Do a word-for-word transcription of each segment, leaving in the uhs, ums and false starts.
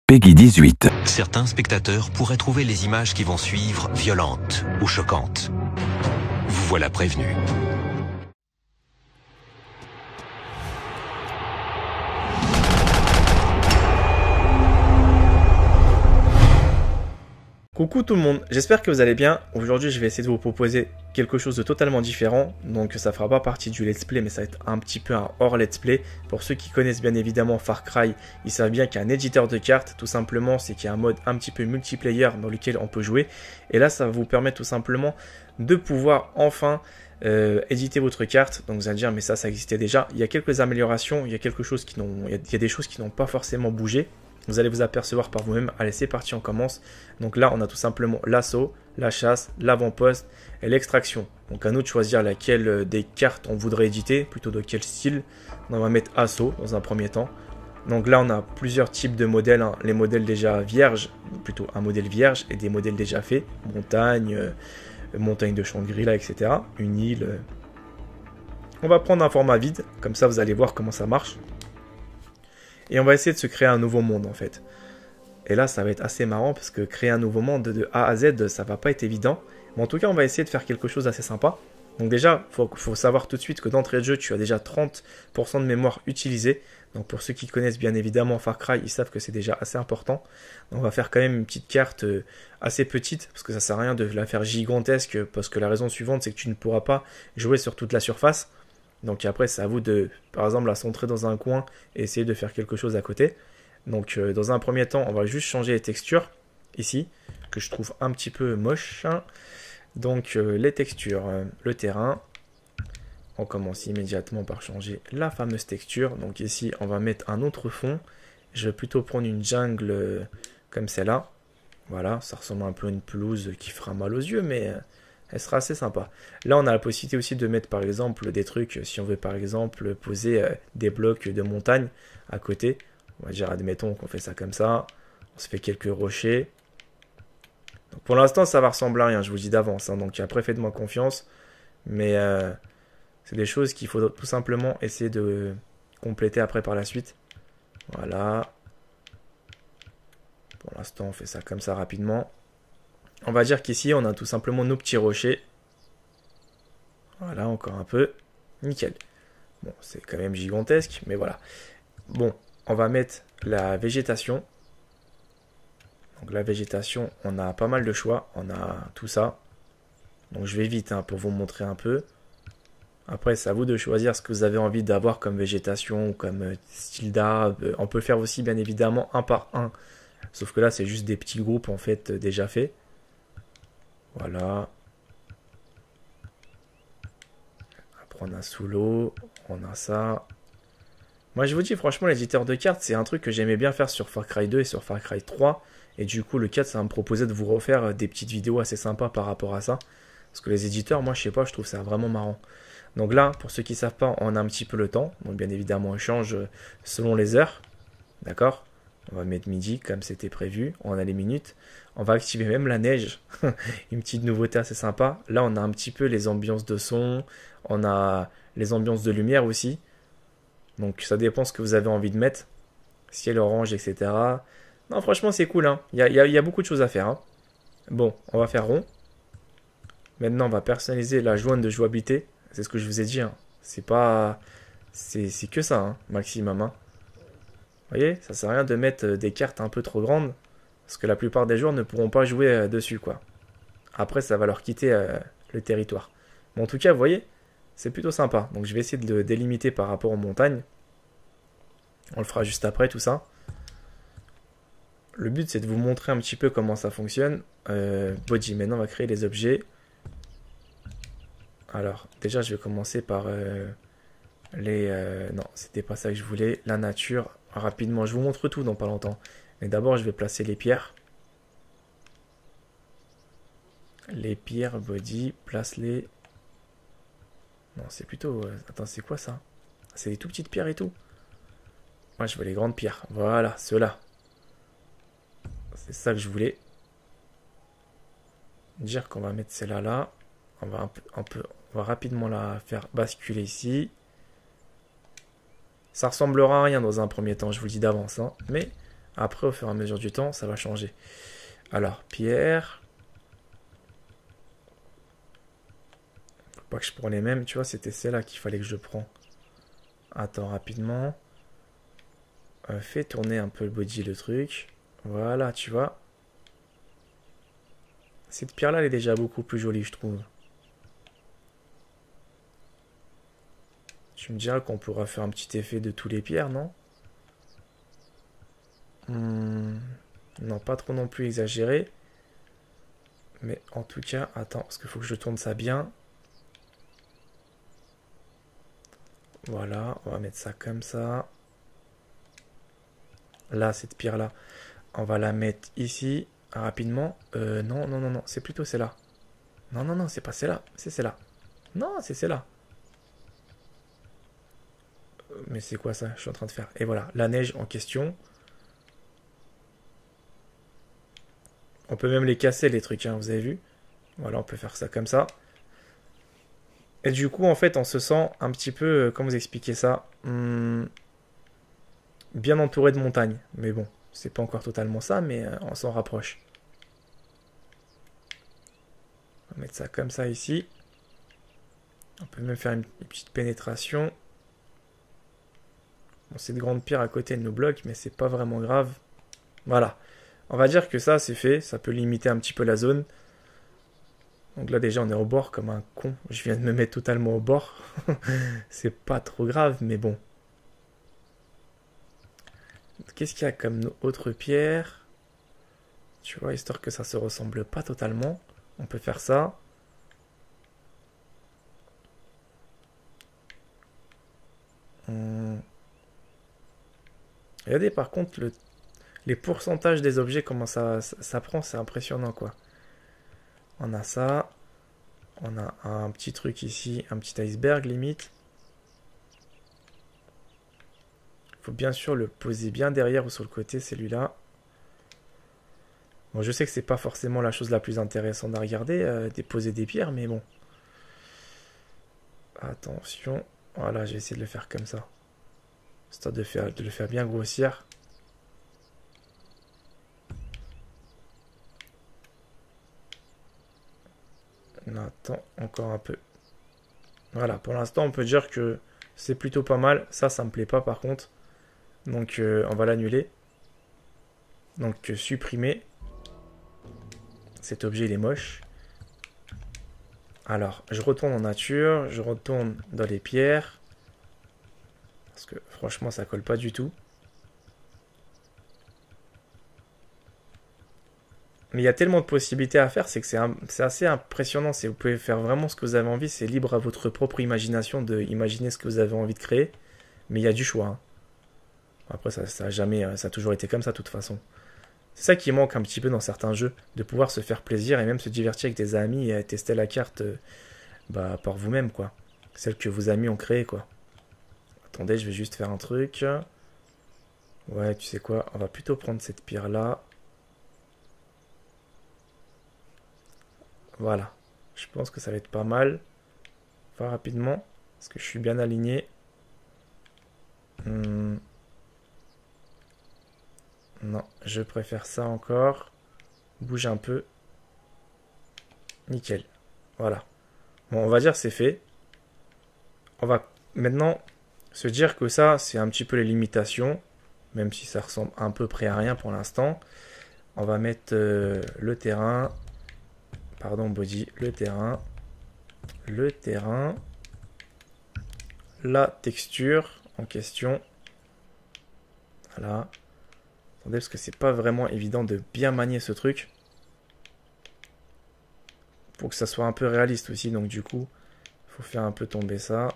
Peggy dix-huit. Certains spectateurs pourraient trouver les images qui vont suivre violentes ou choquantes. Vous voilà prévenus. Coucou tout le monde, j'espère que vous allez bien. Aujourd'hui je vais essayer de vous proposer quelque chose de totalement différent. Donc ça fera pas partie du let's play, mais ça va être un petit peu un hors let's play. Pour ceux qui connaissent bien évidemment Far Cry, ils savent bien qu'il y a un éditeur de cartes. Tout simplement c'est qu'il y a un mode un petit peu multiplayer dans lequel on peut jouer. Et là ça va vous permettre tout simplement de pouvoir enfin euh, éditer votre carte. Donc vous allez dire mais ça ça existait déjà. Il y a quelques améliorations, il y a quelque chose qui n'ont, il y a des choses qui n'ont pas forcément bougé. Vous allez vous apercevoir par vous-même. Allez, c'est parti, on commence. Donc là, on a tout simplement l'assaut, la chasse, l'avant-poste et l'extraction. Donc à nous de choisir laquelle des cartes on voudrait éditer, plutôt de quel style. On va mettre assaut dans un premier temps. Donc là, on a plusieurs types de modèles. Hein. Les modèles déjà vierges, plutôt un modèle vierge et des modèles déjà faits. Montagne, euh, montagne de Shangri-La, et cetera. Une île. Euh. On va prendre un format vide. Comme ça, vous allez voir comment ça marche. Et on va essayer de se créer un nouveau monde en fait. Et là ça va être assez marrant parce que créer un nouveau monde de A à Z ça va pas être évident. Mais en tout cas on va essayer de faire quelque chose d'assez sympa. Donc déjà il faut, faut savoir tout de suite que d'entrée de jeu tu as déjà trente pour cent de mémoire utilisée. Donc pour ceux qui connaissent bien évidemment Far Cry ils savent que c'est déjà assez important. Donc on va faire quand même une petite carte assez petite. Parce que ça sert à rien de la faire gigantesque. Parce que la raison suivante c'est que tu ne pourras pas jouer sur toute la surface. Donc après, c'est à vous de, par exemple, la centrer dans un coin et essayer de faire quelque chose à côté. Donc euh, dans un premier temps, on va juste changer les textures, ici, que je trouve un petit peu moche. Donc euh, les textures, euh, le terrain. On commence immédiatement par changer la fameuse texture. Donc ici, on va mettre un autre fond. Je vais plutôt prendre une jungle euh, comme celle-là. Voilà, ça ressemble un peu à une pelouse qui fera mal aux yeux, mais... Euh, elle sera assez sympa. Là, on a la possibilité aussi de mettre par exemple des trucs, si on veut par exemple poser euh, des blocs de montagne à côté. On va dire, admettons qu'on fait ça comme ça. On se fait quelques rochers. Donc, pour l'instant, ça va ressembler à rien, je vous le dis d'avance. Hein, donc après, faites-moi confiance. Mais euh, c'est des choses qu'il faut tout simplement essayer de compléter après par la suite. Voilà. Pour l'instant, on fait ça comme ça rapidement. On va dire qu'ici, on a tout simplement nos petits rochers. Voilà, encore un peu. Nickel. Bon, c'est quand même gigantesque, mais voilà. Bon, on va mettre la végétation. Donc la végétation, on a pas mal de choix. On a tout ça. Donc je vais vite hein, pour vous montrer un peu. Après, c'est à vous de choisir ce que vous avez envie d'avoir comme végétation ou comme style d'arbre. On peut faire aussi, bien évidemment, un par un. Sauf que là, c'est juste des petits groupes, en fait, déjà faits. Voilà. Après on a sous l'eau, on a ça. Moi je vous dis franchement l'éditeur de cartes c'est un truc que j'aimais bien faire sur Far Cry deux et sur Far Cry trois. Et du coup le quatre ça va me proposer de vous refaire des petites vidéos assez sympas par rapport à ça. Parce que les éditeurs moi je sais pas je trouve ça vraiment marrant. Donc là pour ceux qui savent pas on a un petit peu le temps. Donc bien évidemment on change selon les heures. D'accord ? On va mettre midi comme c'était prévu. On a les minutes. On va activer même la neige. Une petite nouveauté assez sympa. Là, on a un petit peu les ambiances de son. On a les ambiances de lumière aussi. Donc, ça dépend ce que vous avez envie de mettre. Ciel orange, et cetera. Non, franchement, c'est cool. Hein. Il y a, il y a, il y a beaucoup de choses à faire. Hein. Bon, on va faire rond. Maintenant, on va personnaliser la jointe de jouabilité. C'est ce que je vous ai dit. Hein. C'est pas... C'est que ça, hein, maximum. Hein. Vous voyez, ça sert à rien de mettre des cartes un peu trop grandes. Parce que la plupart des joueurs ne pourront pas jouer euh, dessus, quoi. Après, ça va leur quitter euh, le territoire. Mais en tout cas, vous voyez, c'est plutôt sympa. Donc, je vais essayer de le délimiter par rapport aux montagnes. On le fera juste après, tout ça. Le but, c'est de vous montrer un petit peu comment ça fonctionne. Euh, body, maintenant, on va créer les objets. Alors, déjà, je vais commencer par euh, les... Euh, non, c'était pas ça que je voulais. La nature, rapidement. Je vous montre tout dans pas longtemps. Mais d'abord, je vais placer les pierres. Les pierres, body, place-les. Non, c'est plutôt... Euh... Attends, c'est quoi ça? C'est des tout petites pierres et tout. Moi, je veux les grandes pierres. Voilà, ceux-là. C'est ça que je voulais. Dire qu'on va mettre celle-là là. On va, un peu, un peu, on va rapidement la faire basculer ici. Ça ressemblera à rien dans un premier temps, je vous le dis d'avance. Hein. Mais Après, au fur et à mesure du temps, ça va changer. Alors, pierre. Faut pas que je prenne les mêmes, tu vois, c'était celle-là qu'il fallait que je prends. Attends, rapidement. Euh, fais tourner un peu le body, le truc. Voilà, tu vois. Cette pierre-là, elle est déjà beaucoup plus jolie, je trouve. Tu me diras qu'on pourra faire un petit effet de tous les pierres, non? Hmm, non, pas trop non plus exagéré. Mais en tout cas, attends, parce qu'il faut que je tourne ça bien. Voilà, on va mettre ça comme ça. Là, cette pierre-là, on va la mettre ici, rapidement. Euh, non, non, non, non, c'est plutôt celle-là. Non, non, non, c'est pas celle-là, c'est celle-là. Non, c'est celle-là. Mais c'est quoi ça? Je suis en train de faire. Et voilà, la neige en question. On peut même les casser, les trucs, hein, vous avez vu? Voilà, on peut faire ça comme ça. Et du coup, en fait, on se sent un petit peu, euh, comment vous expliquer ça, hum, bien entouré de montagnes. Mais bon, c'est pas encore totalement ça, mais euh, on s'en rapproche. On va mettre ça comme ça ici. On peut même faire une, une petite pénétration. Bon, cette grande pierre à côté elle nous bloque, mais c'est pas vraiment grave. Voilà. On va dire que ça, c'est fait. Ça peut limiter un petit peu la zone. Donc là, déjà, on est au bord comme un con. Je viens de me mettre totalement au bord. C'est pas trop grave, mais bon. Qu'est-ce qu'il y a comme autre pierre? Tu vois, histoire que ça se ressemble pas totalement. On peut faire ça. Hum. Regardez, par contre, le... les pourcentages des objets, comment ça, ça, ça prend, c'est impressionnant, quoi. On a ça. On a un petit truc ici, un petit iceberg, limite. Il faut bien sûr le poser bien derrière ou sur le côté, celui-là. Bon, je sais que c'est pas forcément la chose la plus intéressante à regarder, euh, déposer des pierres, mais bon. Attention. Voilà, je vais essayer de le faire comme ça. Histoire de, faire, de le faire bien grossir. Attends, encore un peu. Voilà, pour l'instant, on peut dire que c'est plutôt pas mal. Ça, ça me plaît pas par contre. Donc, euh, on va l'annuler. Donc, euh, supprimer. Cet objet, il est moche. Alors, je retourne en nature. Je retourne dans les pierres. Parce que, franchement, ça colle pas du tout. Mais il y a tellement de possibilités à faire, c'est que c'est assez impressionnant. Vous pouvez faire vraiment ce que vous avez envie. C'est libre à votre propre imagination de imaginer ce que vous avez envie de créer. Mais il y a du choix. Hein. Après, ça, ça a jamais, ça a toujours été comme ça, de toute façon. C'est ça qui manque un petit peu dans certains jeux, de pouvoir se faire plaisir et même se divertir avec des amis et tester la carte euh, bah, par vous-même, quoi. Celle que vos amis ont créée, quoi. Attendez, je vais juste faire un truc. Ouais, tu sais quoi, on va plutôt prendre cette pierre-là. Voilà. Je pense que ça va être pas mal. Enfin, rapidement, parce que je suis bien aligné. Hmm. Non, je préfère ça encore. Bouge un peu. Nickel. Voilà. Bon, on va dire c'est fait. On va maintenant se dire que ça, c'est un petit peu les limitations. Même si ça ressemble à peu près à rien pour l'instant. On va mettre euh, le terrain. Pardon, body. Le terrain. Le terrain. La texture en question. Voilà. Attendez, parce que c'est pas vraiment évident de bien manier ce truc. Pour que ça soit un peu réaliste aussi, donc du coup, il faut faire un peu tomber ça.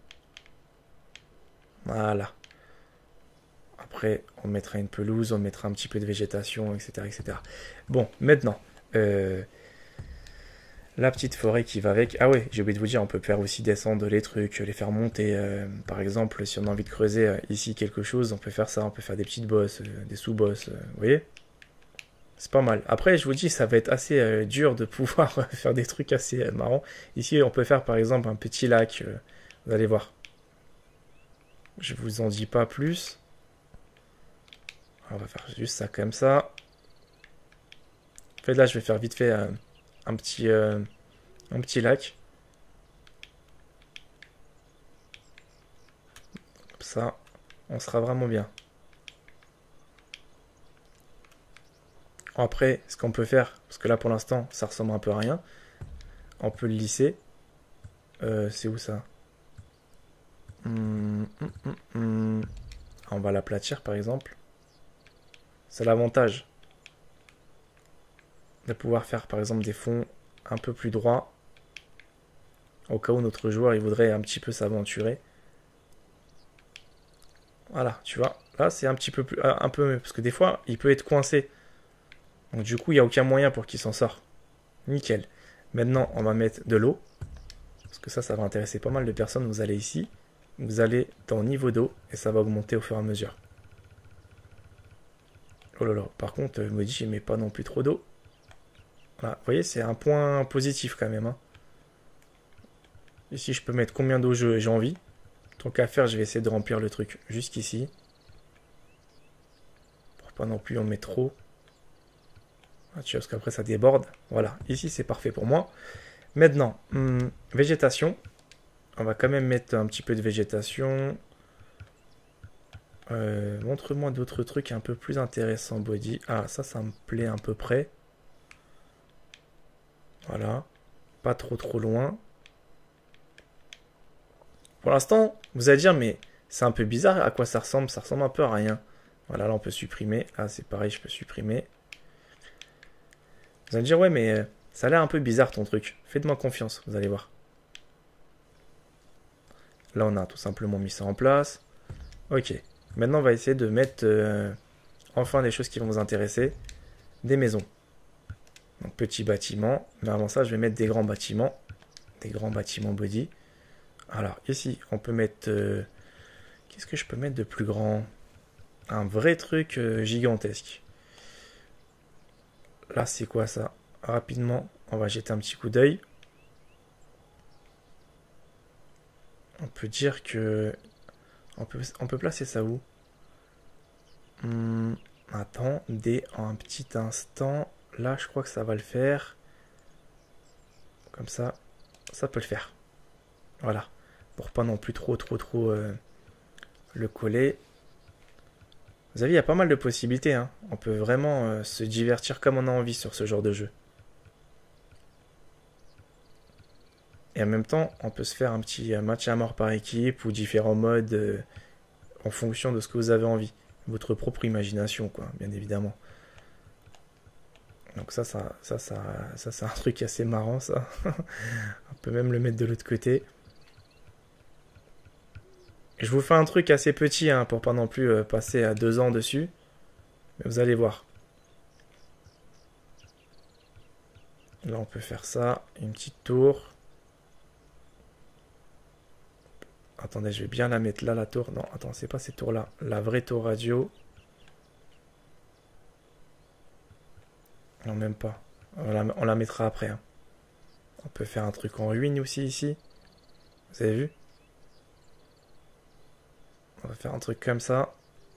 Voilà. Après, on mettra une pelouse, on mettra un petit peu de végétation, et cetera et cetera. Bon, maintenant, euh, la petite forêt qui va avec. Ah ouais, j'ai oublié de vous dire, on peut faire aussi descendre les trucs, les faire monter. Euh, par exemple, si on a envie de creuser euh, ici quelque chose, on peut faire ça. On peut faire des petites bosses, euh, des sous-bosses. Euh, vous voyez? C'est pas mal. Après, je vous dis, ça va être assez euh, dur de pouvoir faire des trucs assez euh, marrants. Ici, on peut faire par exemple un petit lac. Euh, vous allez voir. Je vous en dis pas plus. On va faire juste ça comme ça. En fait, là, je vais faire vite fait euh, un, petit, euh, un petit lac. Comme ça, on sera vraiment bien. Après, ce qu'on peut faire, parce que là, pour l'instant, ça ressemble un peu à rien. On peut le lisser. Euh, c'est où ça? hum, hum, hum, hum. On va l'aplatir, par exemple. C'est l'avantage de pouvoir faire par exemple des fonds un peu plus droits au cas où notre joueur il voudrait un petit peu s'aventurer. Voilà, tu vois, là c'est un petit peu plus un peu mieux parce que des fois il peut être coincé. Donc du coup il n'y a aucun moyen pour qu'il s'en sorte. Nickel. Maintenant on va mettre de l'eau parce que ça ça va intéresser pas mal de personnes. Vous allez ici, vous allez dans niveau d'eau et ça va augmenter au fur et à mesure. Oh là là, par contre je me dis je mets pas non plus trop d'eau. Voilà, vous voyez, c'est un point positif quand même. Hein. Ici, je peux mettre combien d'eau j'ai envie. Tant qu'à faire, je vais essayer de remplir le truc jusqu'ici. Pour pas non plus en mettre trop. Ah, tu vois, parce qu'après, ça déborde. Voilà, ici, c'est parfait pour moi. Maintenant, hum, végétation. On va quand même mettre un petit peu de végétation. Euh, Montre-moi d'autres trucs un peu plus intéressants, body. Ah, ça, ça me plaît à peu près. Voilà. Pas trop trop loin. Pour l'instant, vous allez dire, mais c'est un peu bizarre. À quoi ça ressemble? Ça ressemble un peu à rien. Voilà, là, on peut supprimer. Là, c'est pareil, je peux supprimer. Vous allez dire, ouais, mais ça a l'air un peu bizarre ton truc. Faites-moi confiance, vous allez voir. Là, on a tout simplement mis ça en place. Ok. Maintenant, on va essayer de mettre euh, enfin des choses qui vont vous intéresser. Des maisons. Donc, petits bâtiments. Mais avant ça, je vais mettre des grands bâtiments. Des grands bâtiments body. Alors, ici, on peut mettre... Euh, qu'est-ce que je peux mettre de plus grand? Un vrai truc euh, gigantesque. Là, c'est quoi ça? Rapidement, on va jeter un petit coup d'œil. On peut dire que... On peut, on peut placer ça où? hum, Attendez un petit instant. Là, je crois que ça va le faire. Comme ça, ça peut le faire. Voilà. Pour pas non plus trop, trop, trop euh, le coller. Vous avez, il y a pas mal de possibilités. Hein. On peut vraiment euh, se divertir comme on a envie sur ce genre de jeu. Et en même temps, on peut se faire un petit match à mort par équipe ou différents modes euh, en fonction de ce que vous avez envie. Votre propre imagination, quoi, bien évidemment. Donc ça, ça, ça, ça, ça c'est un truc assez marrant, ça. On peut même le mettre de l'autre côté. Je vous fais un truc assez petit, hein, pour pas non plus euh, passer à deux ans dessus. Mais vous allez voir. Là, on peut faire ça. Une petite tour. Attendez, je vais bien la mettre là, la tour. Non, attends, c'est pas cette tour-là. La vraie tour radio. Non, même pas. On la, on la mettra après. Hein. On peut faire un truc en ruine aussi, ici. Vous avez vu? On va faire un truc comme ça.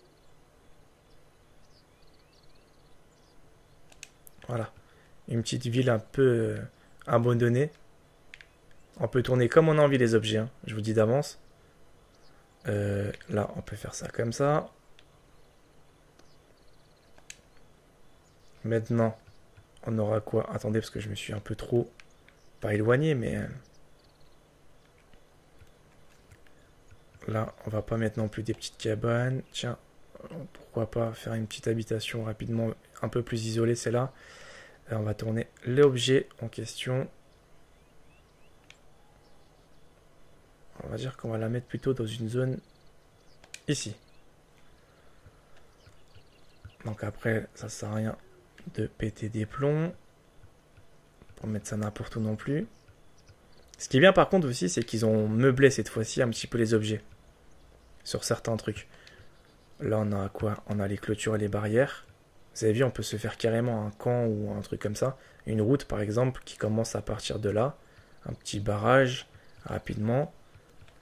Voilà. Une petite ville un peu euh, abandonnée. On peut tourner comme on a envie les objets. Hein, je vous dis d'avance. Euh, là, on peut faire ça comme ça. Maintenant, on aura quoi? Attendez, parce que je me suis un peu trop... Pas éloigné, mais... Là, on va pas mettre non plus des petites cabanes. Tiens, pourquoi pas faire une petite habitation rapidement, un peu plus isolée, c'est là. On va tourner l'objet en question. On va dire qu'on va la mettre plutôt dans une zone ici. Donc après, ça sert à rien de péter des plombs. Pour mettre ça n'importe où non plus. Ce qui est bien par contre aussi, c'est qu'ils ont meublé cette fois-ci un petit peu les objets. Sur certains trucs. Là, on a quoi? On a les clôtures et les barrières. Vous avez vu, on peut se faire carrément un camp ou un truc comme ça. Une route, par exemple, qui commence à partir de là. Un petit barrage, rapidement.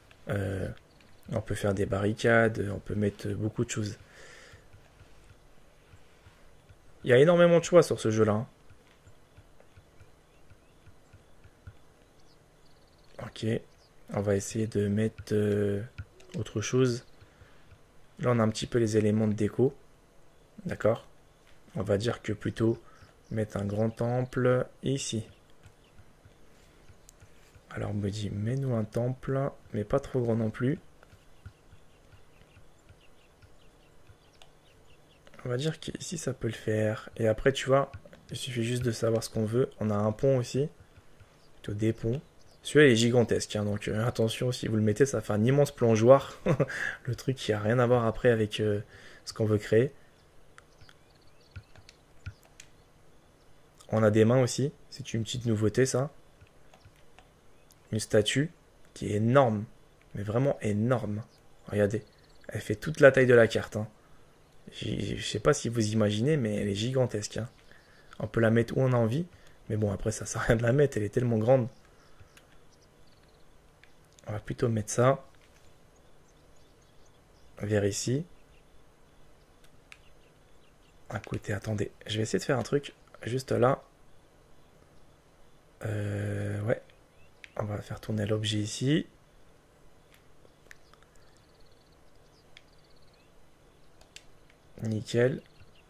Euh, on peut faire des barricades, on peut mettre beaucoup de choses. Il y a énormément de choix sur ce jeu-là. Hein. Ok. On va essayer de mettre euh, autre chose. Là, on a un petit peu les éléments de déco. D'accord. On va dire que plutôt mettre un grand temple ici. Alors, on me dit, mets-nous un temple, mais pas trop grand non plus. On va dire qu'ici, ça peut le faire. Et après, tu vois, il suffit juste de savoir ce qu'on veut. On a un pont aussi. Plutôt des ponts. Celui-là, il est gigantesque. Hein, donc, euh, attention, si vous le mettez, ça fait un immense plongeoir. Le truc qui a rien à voir après avec euh, ce qu'on veut créer. On a des mains aussi. C'est une petite nouveauté, ça. Une statue qui est énorme. Mais vraiment énorme. Regardez. Elle fait toute la taille de la carte. Hein. Je sais pas si vous imaginez, mais elle est gigantesque. Hein. On peut la mettre où on a envie. Mais bon, après, ça sert à rien de la mettre. Elle est tellement grande. On va plutôt mettre ça. Vers ici. À côté, attendez. Je vais essayer de faire un truc juste là. Euh, ouais. On va faire tourner l'objet ici. Nickel.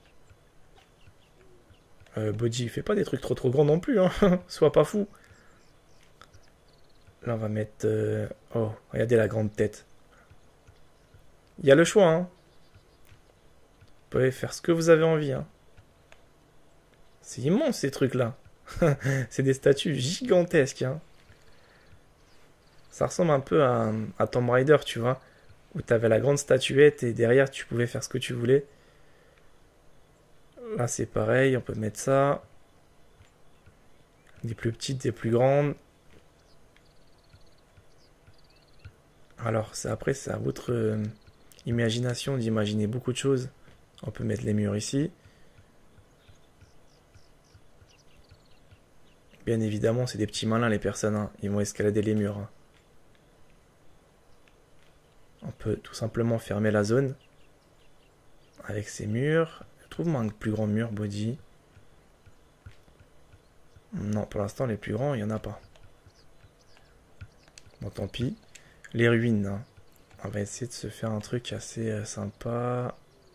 Euh, Body, fais pas des trucs trop trop grands non plus, hein. Sois pas fou. Là, on va mettre... Euh... Oh, regardez la grande tête. Il y a le choix, hein. Vous pouvez faire ce que vous avez envie, hein. C'est immense, ces trucs-là. C'est des statues gigantesques, hein. Ça ressemble un peu à, à Tomb Raider, tu vois. Où tu avais la grande statuette et derrière, tu pouvais faire ce que tu voulais. Là, c'est pareil, on peut mettre ça. Des plus petites, des plus grandes. Alors, c'est après, c'est à votre euh, imagination d'imaginer beaucoup de choses. On peut mettre les murs ici. Bien évidemment, c'est des petits malins, les personnes. Hein. Ils vont escalader les murs. Hein. On peut tout simplement fermer la zone. Avec ces murs. Trouve-moi un plus grand mur, Body. Non, pour l'instant, les plus grands, il n'y en a pas. Bon, tant pis. Les ruines. Hein. On va essayer de se faire un truc assez euh, sympa.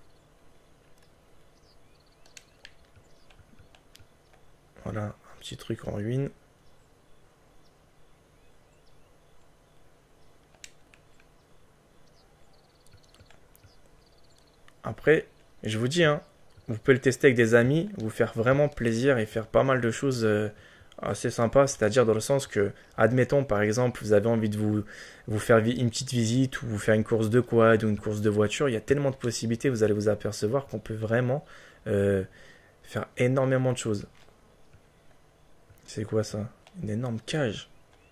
Voilà, un petit truc en ruine. Après, je vous dis, hein, vous pouvez le tester avec des amis, vous faire vraiment plaisir et faire pas mal de choses euh, assez sympas. C'est-à-dire dans le sens que, admettons par exemple, vous avez envie de vous, vous faire une petite visite ou vous faire une course de quad ou une course de voiture. Il y a tellement de possibilités, vous allez vous apercevoir qu'on peut vraiment euh, faire énormément de choses. C'est quoi ça? Une énorme cage.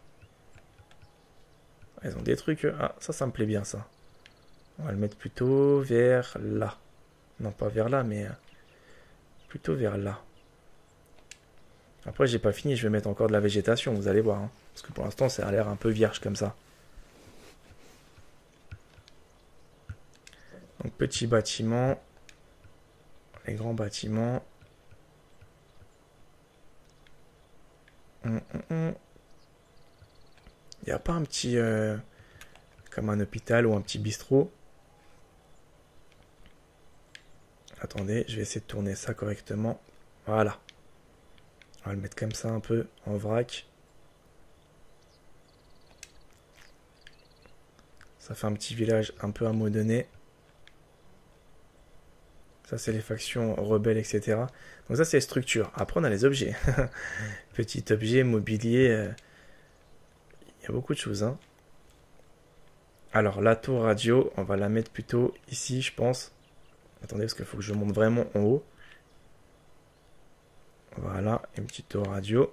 Ils ont des trucs... Ah, ça, ça me plaît bien, ça. On va le mettre plutôt vers là. Non, pas vers là, mais... plutôt vers là. Après, j'ai pas fini, je vais mettre encore de la végétation, vous allez voir. Hein. Parce que pour l'instant, ça a l'air un peu vierge comme ça. Donc, petit bâtiment. Les grands bâtiments. Hum, hum, hum. Il n'y a pas un petit... Euh, comme un hôpital ou un petit bistrot. Attendez, je vais essayer de tourner ça correctement. Voilà. On va le mettre comme ça un peu en vrac. Ça fait un petit village un peu à mots donné. Ça, c'est les factions rebelles, et cetera. Donc ça, c'est les structures. Après, on a les objets. Petit objet, mobilier. Euh... Il y a beaucoup de choses. Hein. Alors, la tour radio, on va la mettre plutôt ici, je pense. Attendez, parce qu'il faut que je monte vraiment en haut. Voilà, une petite tour radio.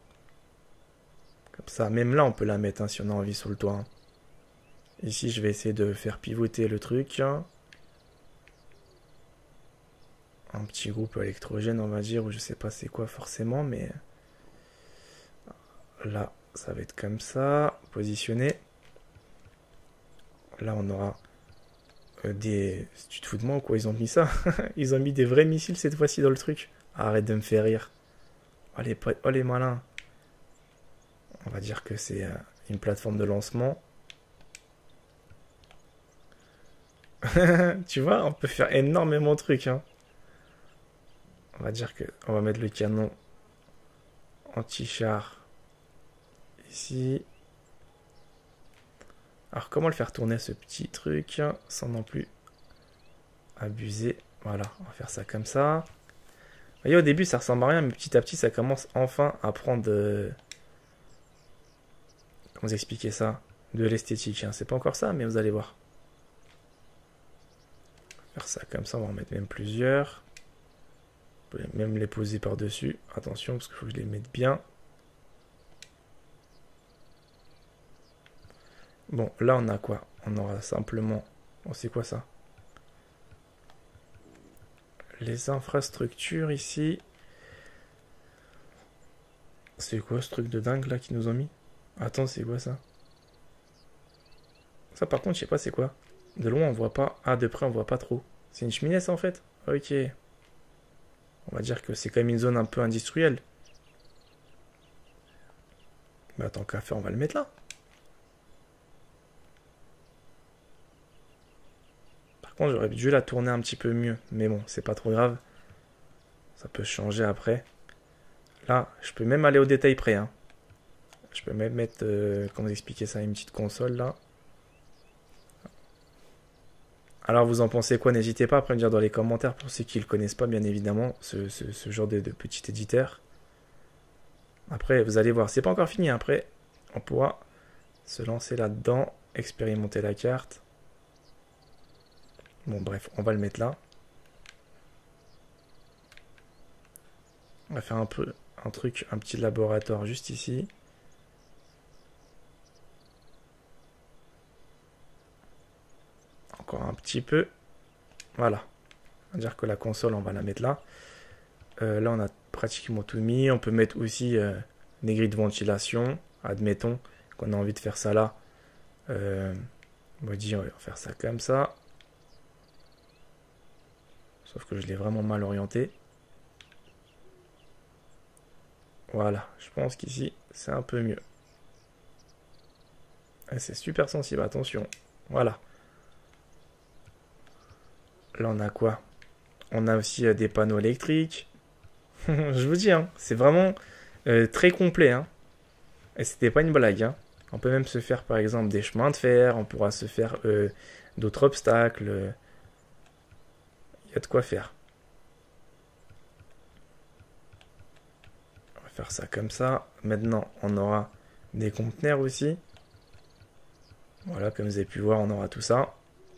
Comme ça, même là, on peut la mettre hein, si on a envie sur le toit. Hein. Ici, je vais essayer de faire pivoter le truc. Un petit groupe électrogène, on va dire, ou je sais pas c'est quoi forcément, mais... Là, ça va être comme ça, positionné. Là, on aura euh, des... Tu te fous de moi ou quoi? Ils ont mis ça? Ils ont mis des vrais missiles cette fois-ci dans le truc. Arrête de me faire rire. Oh les, oh, les malins. On va dire que c'est euh, une plateforme de lancement. Tu vois, on peut faire énormément de trucs. Hein. On va dire que on va mettre le canon anti-char ici. Alors comment le faire tourner ce petit truc sans non plus abuser. Voilà, on va faire ça comme ça. Vous voyez, au début ça ressemble à rien, mais petit à petit ça commence enfin à prendre de... Comment vous expliquer ça? De l'esthétique. Hein. C'est pas encore ça, mais vous allez voir. Faire ça comme ça, on va en mettre même plusieurs. Vous pouvez même les poser par-dessus. Attention, parce qu'il faut que je les mette bien. Bon, là on a quoi? On aura simplement... Oh, c'est quoi ça? Les infrastructures ici. C'est quoi ce truc de dingue là qu'ils nous ont mis? Attends, c'est quoi ça? Ça par contre, je sais pas c'est quoi. De loin on voit pas. Ah, de près on voit pas trop. C'est une cheminée ça en fait? Ok. On va dire que c'est quand même une zone un peu industrielle. Bah tant qu'à faire, on va le mettre là. Par contre, j'aurais dû la tourner un petit peu mieux. Mais bon, c'est pas trop grave. Ça peut changer après. Là, je peux même aller au détail près. Hein. Je peux même mettre, euh, comment expliquer ça, une petite console là. Alors vous en pensez quoi? N'hésitez pas à me dire dans les commentaires pour ceux qui ne le connaissent pas, bien évidemment, ce, ce, ce genre de, de petit éditeur. Après, vous allez voir, c'est pas encore fini. Après, on pourra se lancer là-dedans, expérimenter la carte. Bon, bref, on va le mettre là. On va faire un peu un truc, un petit laboratoire juste ici. Encore un petit peu. Voilà. On va dire que la console, on va la mettre là. Euh, là, on a pratiquement tout mis. On peut mettre aussi euh, des grilles de ventilation. Admettons qu'on a envie de faire ça là. Euh, on va dire, on va faire ça comme ça. Sauf que je l'ai vraiment mal orienté. Voilà. Je pense qu'ici, c'est un peu mieux. C'est super sensible. Attention. Voilà. Là, on a quoi? On a aussi euh, des panneaux électriques. Je vous dis, hein, c'est vraiment euh, très complet. Hein. Et c'était pas une blague. Hein. On peut même se faire, par exemple, des chemins de fer. On pourra se faire euh, d'autres obstacles. Il y a de quoi faire. On va faire ça comme ça. Maintenant, on aura des conteneurs aussi. Voilà, comme vous avez pu voir, on aura tout ça.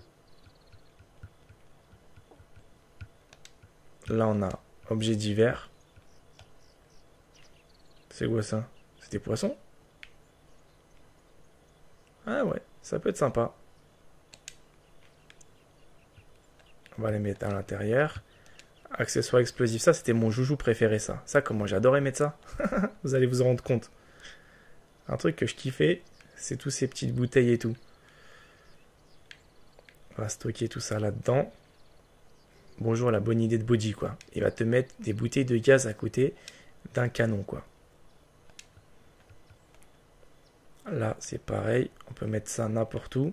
Là, on a objets divers. C'est quoi ça? C'est des poissons? Ah ouais, ça peut être sympa. On va les mettre à l'intérieur. Accessoires explosifs, ça c'était mon joujou préféré ça. Ça, comment j'adorais mettre ça. Vous allez vous en rendre compte. Un truc que je kiffais, c'est tous ces petites bouteilles et tout. On va stocker tout ça là-dedans. Bonjour la bonne idée de Body quoi. Il va te mettre des bouteilles de gaz à côté d'un canon quoi. Là c'est pareil. On peut mettre ça n'importe où.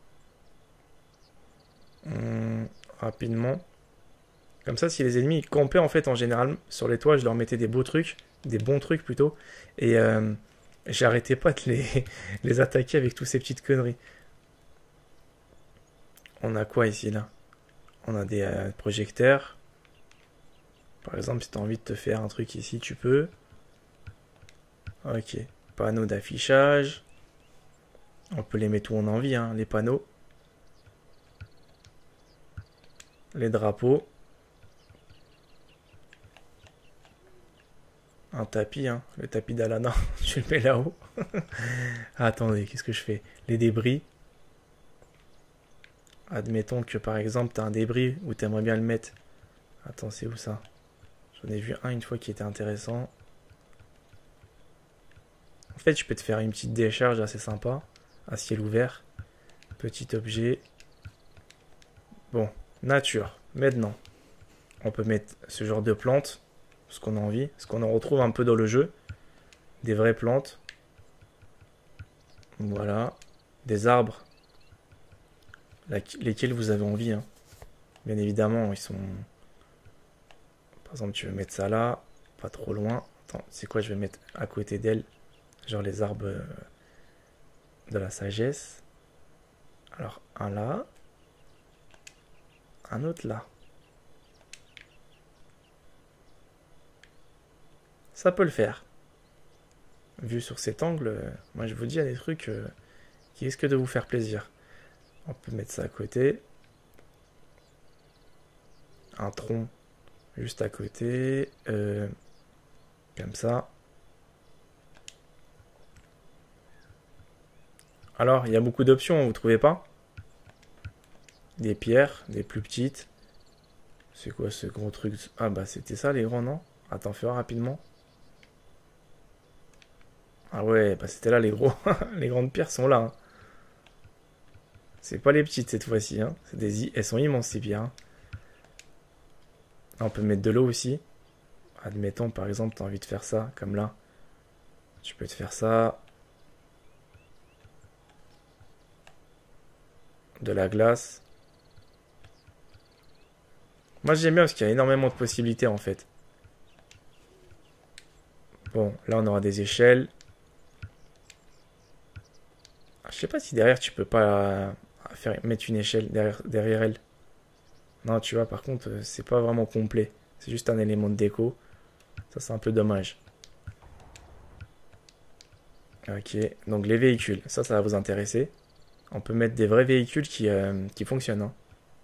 Hum, rapidement. Comme ça si les ennemis ils campaient en fait en général sur les toits je leur mettais des beaux trucs. Des bons trucs plutôt. Et euh, j'arrêtais pas de les, les attaquer avec toutes ces petites conneries. On a quoi ici là? On a des euh, projecteurs. Par exemple, si tu as envie de te faire un truc ici, tu peux. Ok. Panneaux d'affichage. On peut les mettre où on a envie, hein, les panneaux. Les drapeaux. Un tapis, hein, le tapis d'Alana. Je le mets là-haut. Attendez, qu'est-ce que je fais? Les débris. Admettons que par exemple tu as un débris où tu aimerais bien le mettre. Attends, c'est où ça? J'en ai vu un une fois qui était intéressant. En fait, je peux te faire une petite décharge assez sympa. À ciel ouvert. Petit objet. Bon, nature. Maintenant, on peut mettre ce genre de plantes, ce qu'on a envie, ce qu'on en retrouve un peu dans le jeu. Des vraies plantes. Voilà. Des arbres. Lesquels vous avez envie. Hein. Bien évidemment, ils sont... Par exemple, tu veux mettre ça là, pas trop loin. Attends, c'est quoi, je vais mettre à côté d'elle. Genre les arbres euh, de la sagesse. Alors, un là. Un autre là. Ça peut le faire. Vu sur cet angle, euh, moi je vous dis, il y a des trucs euh, qui risquent de vous faire plaisir. On peut mettre ça à côté. Un tronc juste à côté. Euh, comme ça. Alors, il y a beaucoup d'options, vous trouvez pas? Des pierres, des plus petites. C'est quoi ce gros truc? Ah bah c'était ça les grands, non? Attends, fais rapidement. Ah ouais, bah c'était là les gros. Les grandes pierres sont là. Hein. C'est pas les petites cette fois-ci. Hein. Des... Elles sont immenses ces pierres. Hein. On peut mettre de l'eau aussi. Admettons par exemple, tu as envie de faire ça, comme là. Tu peux te faire ça. De la glace. Moi j'aime bien parce qu'il y a énormément de possibilités en fait. Bon, là on aura des échelles. Je sais pas si derrière tu peux pas faire, mettre une échelle derrière, derrière elle. Non, tu vois, par contre, c'est pas vraiment complet. C'est juste un élément de déco. Ça, c'est un peu dommage. Ok, donc les véhicules, ça, ça va vous intéresser. On peut mettre des vrais véhicules qui, euh, qui fonctionnent. Hein.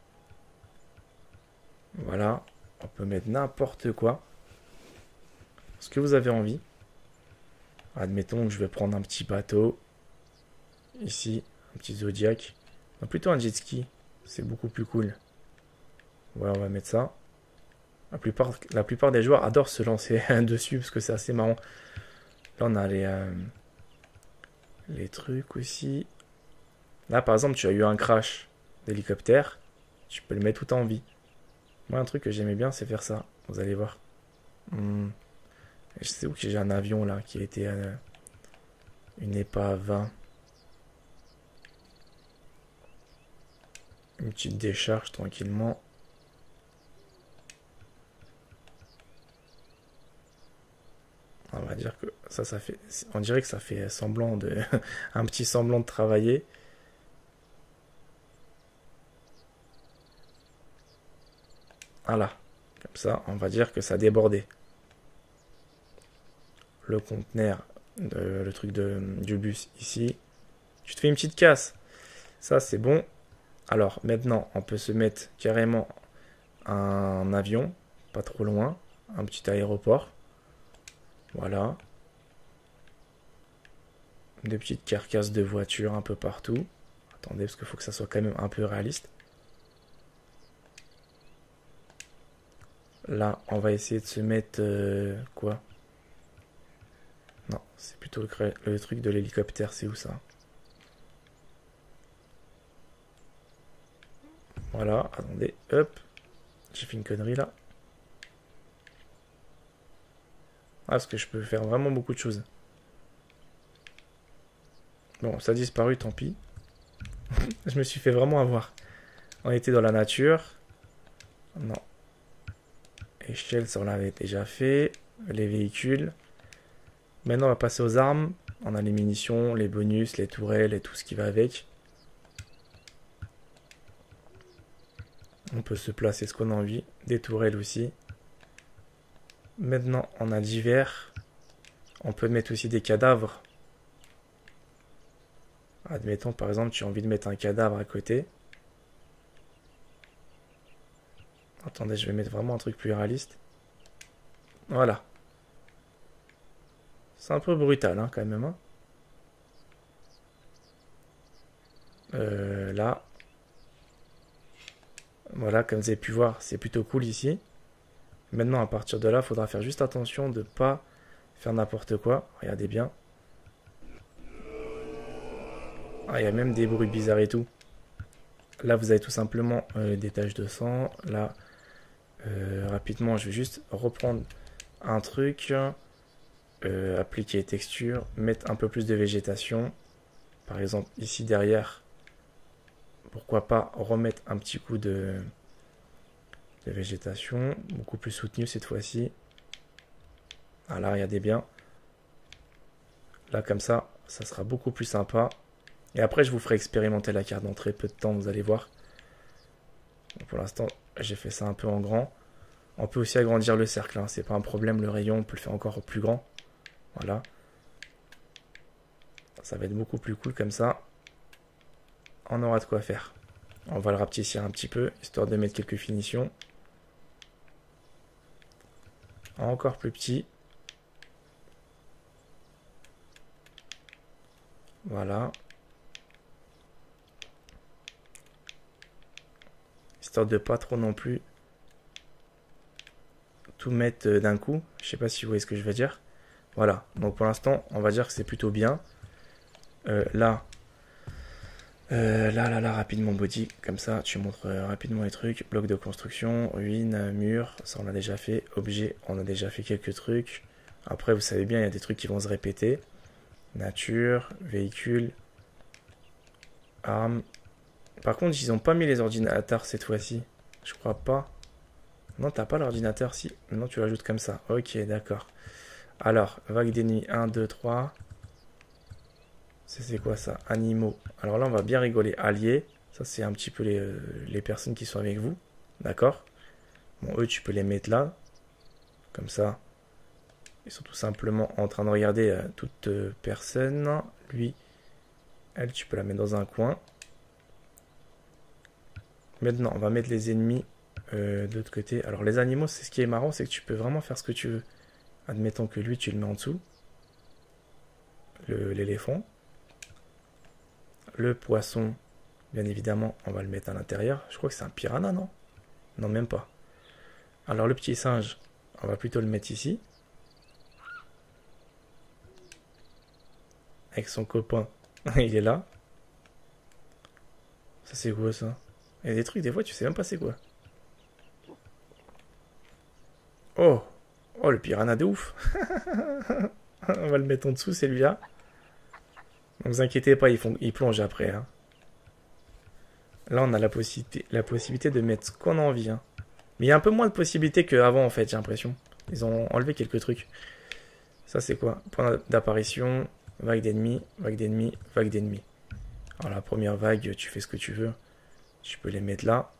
Voilà, on peut mettre n'importe quoi. Ce que vous avez envie. Admettons que je vais prendre un petit bateau. Ici, un petit Zodiac. Non, plutôt un jet ski. C'est beaucoup plus cool. Voilà, on va mettre ça. La plupart, la plupart des joueurs adorent se lancer dessus parce que c'est assez marrant. Là, on a les, euh, les trucs aussi. Là, par exemple, tu as eu un crash d'hélicoptère. Tu peux le mettre où tu as envie. Moi, un truc que j'aimais bien, c'est faire ça. Vous allez voir. Hmm. Je sais où que j'ai un avion là qui a été euh, une épave. Une petite décharge tranquillement. On va dire que ça, ça fait. On dirait que ça fait semblant de. Un petit semblant de travailler. Voilà. Comme ça, on va dire que ça a débordé. Le conteneur, de, le truc de, du bus ici. Tu te fais une petite casse. Ça, c'est bon. Alors, maintenant, on peut se mettre carrément un avion. Pas trop loin. Un petit aéroport. Voilà. Des petites carcasses de voitures un peu partout. Attendez, parce qu'il faut que ça soit quand même un peu réaliste. Là, on va essayer de se mettre... Euh, quoi? Non, c'est plutôt le, le truc de l'hélicoptère. C'est où ça? Voilà, attendez. Hop. J'ai fait une connerie là. Ah, parce que je peux faire vraiment beaucoup de choses. Bon, ça a disparu, tant pis. Je me suis fait vraiment avoir. On était dans la nature. Non. Échelle, ça on l'avait déjà fait. Les véhicules. Maintenant, on va passer aux armes. On a les munitions, les bonus, les tourelles et tout ce qui va avec. On peut se placer ce qu'on a envie. Des tourelles aussi. Maintenant, on a divers. On peut mettre aussi des cadavres. Admettons, par exemple, tu as envie de mettre un cadavre à côté. Attendez, je vais mettre vraiment un truc plus réaliste. Voilà. C'est un peu brutal, hein, quand même. Hein. Euh, là. Voilà, comme vous avez pu voir, c'est plutôt cool ici. Maintenant, à partir de là, il faudra faire juste attention de ne pas faire n'importe quoi. Regardez bien. Ah, il y a même des bruits bizarres et tout. Là, vous avez tout simplement euh, des taches de sang. Là, euh, rapidement, je vais juste reprendre un truc. Euh, appliquer texture. Mettre un peu plus de végétation. Par exemple, ici derrière. Pourquoi pas remettre un petit coup de, de végétation. Beaucoup plus soutenu cette fois-ci. Voilà, regardez bien. Là, comme ça, ça sera beaucoup plus sympa. Et après, je vous ferai expérimenter la carte dans très peu de temps, vous allez voir. Donc pour l'instant, j'ai fait ça un peu en grand. On peut aussi agrandir le cercle, hein. C'est pas un problème, le rayon, on peut le faire encore plus grand. Voilà. Ça va être beaucoup plus cool comme ça. On aura de quoi faire. On va le rapetissir un petit peu, histoire de mettre quelques finitions. Encore plus petit. Voilà. Histoire de pas trop non plus tout mettre d'un coup. Je sais pas si vous voyez ce que je veux dire. Voilà. Donc pour l'instant, on va dire que c'est plutôt bien. Euh, là, euh, là, là, là, rapidement body. Comme ça, tu montres euh, rapidement les trucs. Bloc de construction, ruine, mur. Ça, on a déjà fait. Objet, on a déjà fait quelques trucs. Après, vous savez bien, il y a des trucs qui vont se répéter. Nature, véhicule, armes. Par contre, ils n'ont pas mis les ordinateurs cette fois-ci. Je crois pas. Non, t'as pas l'ordinateur, si. Non, tu l'ajoutes comme ça. Ok, d'accord. Alors, vague d'ennemis, un, deux, trois. C'est quoi ça? Animaux. Alors là, on va bien rigoler. Alliés. Ça, c'est un petit peu les, euh, les personnes qui sont avec vous. D'accord? Bon, eux, tu peux les mettre là. Comme ça. Ils sont tout simplement en train de regarder euh, toute euh, personne. Lui, elle, tu peux la mettre dans un coin. Maintenant, on va mettre les ennemis euh, de l'autre côté. Alors, les animaux, c'est ce qui est marrant, c'est que tu peux vraiment faire ce que tu veux. Admettons que lui, tu le mets en dessous. L'éléphant. Le, le poisson, bien évidemment, on va le mettre à l'intérieur. Je crois que c'est un piranha, non? Non, même pas. Alors, le petit singe, on va plutôt le mettre ici. Avec son copain, il est là. Ça, c'est quoi, ça? Il y a des trucs, des fois, tu sais même pas c'est quoi. Oh! Oh, le piranha de ouf! On va le mettre en dessous, celui-là. Ne vous inquiétez pas, ils, font, ils plongent après. Hein. Là, on a la possibilité, la possibilité de mettre ce qu'on a envie. Hein. Mais il y a un peu moins de possibilités qu'avant, en fait, j'ai l'impression. Ils ont enlevé quelques trucs. Ça, c'est quoi? Point d'apparition, vague d'ennemis, vague d'ennemis, vague d'ennemis. Alors, la première vague, tu fais ce que tu veux. Tu peux les mettre là.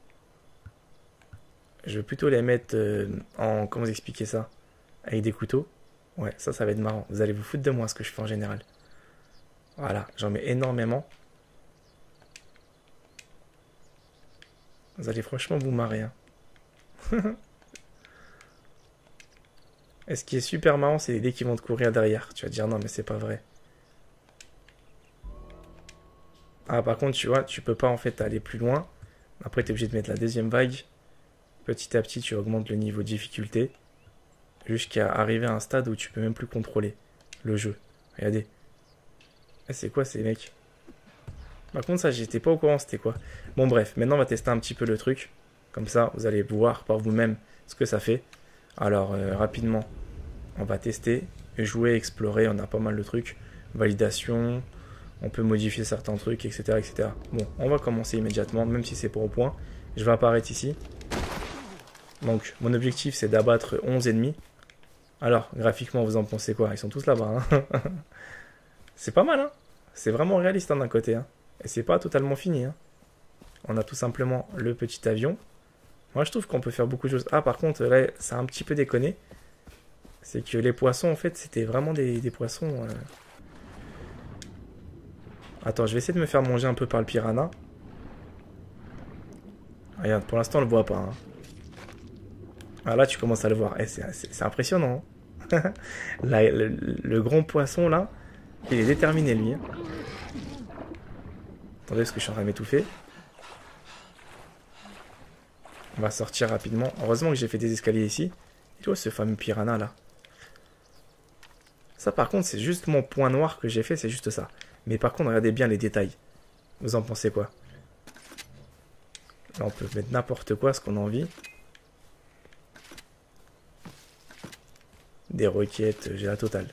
Je vais plutôt les mettre euh, en... Comment vous expliquer ça? Avec des couteaux. Ouais, ça, ça va être marrant. Vous allez vous foutre de moi, ce que je fais en général. Voilà, j'en mets énormément. Vous allez franchement vous marrer. Hein. Et ce qui est super marrant, c'est les dés qui vont te courir derrière. Tu vas te dire non, mais c'est pas vrai. Ah, par contre, tu vois, tu peux pas en fait aller plus loin. Après, tu es obligé de mettre la deuxième vague. Petit à petit, tu augmentes le niveau de difficulté. Jusqu'à arriver à un stade où tu peux même plus contrôler le jeu. Regardez. Eh, c'est quoi ces mecs? Par contre, ça, j'étais pas au courant, c'était quoi. Bon, bref, maintenant, on va tester un petit peu le truc. Comme ça, vous allez voir par vous-même ce que ça fait. Alors, euh, rapidement, on va tester. Jouer, explorer, on a pas mal de trucs. Validation, on peut modifier certains trucs, et cetera, et cetera. Bon, on va commencer immédiatement, même si c'est pas au point. Je vais apparaître ici. Donc, mon objectif, c'est d'abattre onze ennemis. Alors, graphiquement, vous en pensez quoi? Ils sont tous là-bas. Hein. C'est pas mal, hein? C'est vraiment réaliste hein, d'un côté. Hein. Et c'est pas totalement fini. Hein. On a tout simplement le petit avion. Moi, je trouve qu'on peut faire beaucoup de choses. Ah, par contre, là, ça a un petit peu déconné. C'est que les poissons, en fait, c'était vraiment des, des poissons... Euh... Attends, je vais essayer de me faire manger un peu par le piranha. Regarde, pour l'instant, on le voit pas. Hein. Ah, là, tu commences à le voir. Eh, c'est impressionnant. Hein. Là, le, le grand poisson, là, il est déterminé, lui. Hein. Attendez, parce que je suis en train de m'étouffer. On va sortir rapidement. Heureusement que j'ai fait des escaliers ici. Et tu vois ce fameux piranha, là. Ça, par contre, c'est juste mon point noir que j'ai fait, c'est juste ça. Mais par contre, regardez bien les détails. Vous en pensez quoi? Là, on peut mettre n'importe quoi, ce qu'on a envie. Des requêtes, j'ai la totale.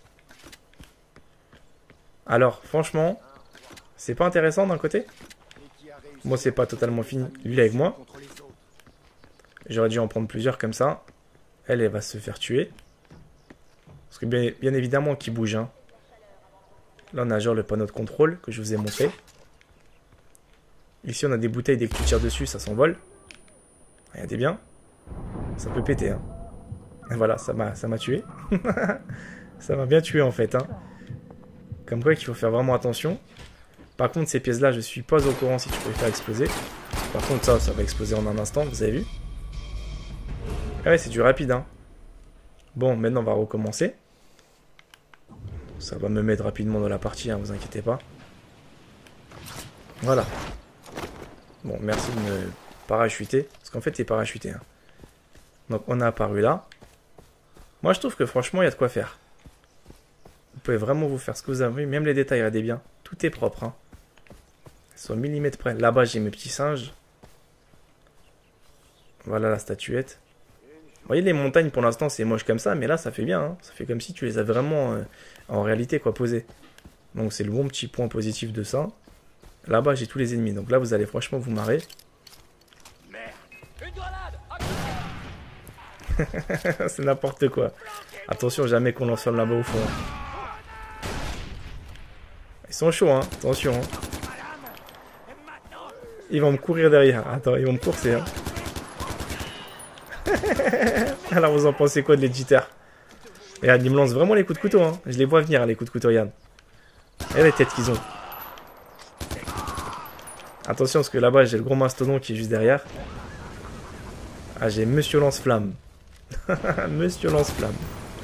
Alors, franchement, c'est pas intéressant d'un côté. Moi, c'est pas totalement fini. Lui, avec moi. J'aurais dû en prendre plusieurs comme ça. Elle, elle va se faire tuer. Parce que bien, bien évidemment qu'il bouge. Hein. Là, on a genre le panneau de contrôle que je vous ai montré. Ici, on a des bouteilles. Dès que tu tires dessus, ça s'envole. Regardez bien. Ça peut péter. Hein. Et voilà, ça m'a ça m'a tué. Ça m'a bien tué en fait. Hein. Comme quoi qu'il faut faire vraiment attention. Par contre, ces pièces-là, je suis pas au courant si tu peux les faire exploser. Par contre, ça, ça va exploser en un instant, vous avez vu? Ah ouais, c'est du rapide. Hein. Bon, maintenant, on va recommencer. Ça va me mettre rapidement dans la partie, hein, vous inquiétez pas. Voilà. Bon, merci de me parachuter. Parce qu'en fait, c'est parachuté. Hein. Donc, on a apparu là. Moi, je trouve que franchement, il y a de quoi faire. Vous pouvez vraiment vous faire ce que vous avez. Même les détails, regardez bien. Tout est propre. Hein. Sur un millimètre près. Là-bas, j'ai mes petits singes. Voilà la statuette. Vous voyez, les montagnes, pour l'instant, c'est moche comme ça. Mais là, ça fait bien. Hein. Ça fait comme si tu les as vraiment, euh, en réalité, quoi, posées. Donc, c'est le bon petit point positif de ça. Là-bas, j'ai tous les ennemis. Donc là, vous allez franchement vous marrer. C'est n'importe quoi. Attention, jamais qu'on l'enferme là-bas au fond. Ils sont chauds, hein. Attention. Hein. Ils vont me courir derrière. Attends, ils vont me courser. Hein. Alors, vous en pensez quoi de l'éditeur? Regarde, ils me lancent vraiment les coups de couteau. Hein. Je les vois venir, hein, les coups de couteau, regarde. Et les têtes qu'ils ont. Attention, parce que là-bas, j'ai le gros mastodon qui est juste derrière. Ah, j'ai Monsieur Lance-Flamme. Monsieur Lance-Flamme.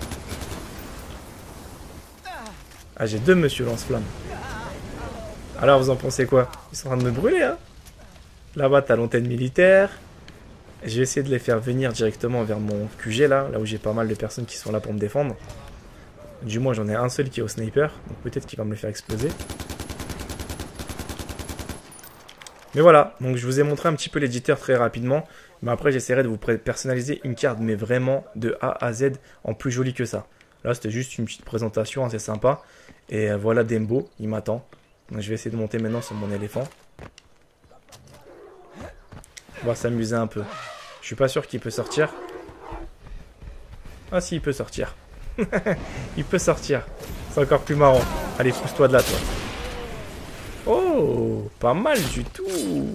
Ah, j'ai deux Monsieur Lance-Flamme. Alors, vous en pensez quoi? Ils sont en train de me brûler, hein. Là-bas, t'as l'antenne militaire. Je vais essayer de les faire venir directement vers mon Q G, là. Là où j'ai pas mal de personnes qui sont là pour me défendre. Du moins, j'en ai un seul qui est au sniper. Donc, peut-être qu'il va me le faire exploser. Mais voilà. Donc, je vous ai montré un petit peu l'éditeur très rapidement. Mais après, j'essaierai de vous personnaliser une carte, mais vraiment de A à Z, en plus joli que ça. Là, c'était juste une petite présentation, assez sympa. Et euh, voilà Dembo, il m'attend. Donc, je vais essayer de monter maintenant sur mon éléphant. On va s'amuser un peu. Je suis pas sûr qu'il peut sortir. Ah si, il peut sortir. Il peut sortir. C'est encore plus marrant. Allez, pousse-toi de là, toi. Oh, pas mal du tout.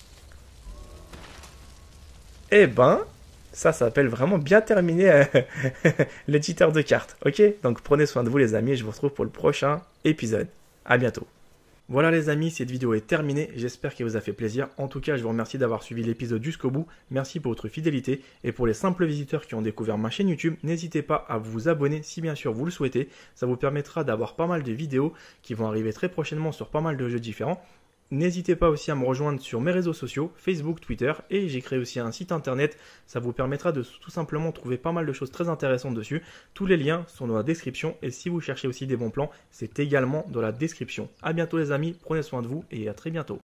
Eh ben, ça s'appelle vraiment bien terminer euh, l'éditeur de cartes. Ok? Donc prenez soin de vous les amis et je vous retrouve pour le prochain épisode. À bientôt. Voilà les amis, cette vidéo est terminée. J'espère qu'elle vous a fait plaisir. En tout cas, je vous remercie d'avoir suivi l'épisode jusqu'au bout. Merci pour votre fidélité. Et pour les simples visiteurs qui ont découvert ma chaîne YouTube, n'hésitez pas à vous abonner si bien sûr vous le souhaitez. Ça vous permettra d'avoir pas mal de vidéos qui vont arriver très prochainement sur pas mal de jeux différents. N'hésitez pas aussi à me rejoindre sur mes réseaux sociaux, Facebook, Twitter, et j'ai créé aussi un site internet. Ça vous permettra de tout simplement trouver pas mal de choses très intéressantes dessus. Tous les liens sont dans la description, et si vous cherchez aussi des bons plans, c'est également dans la description. A bientôt les amis, prenez soin de vous, et à très bientôt.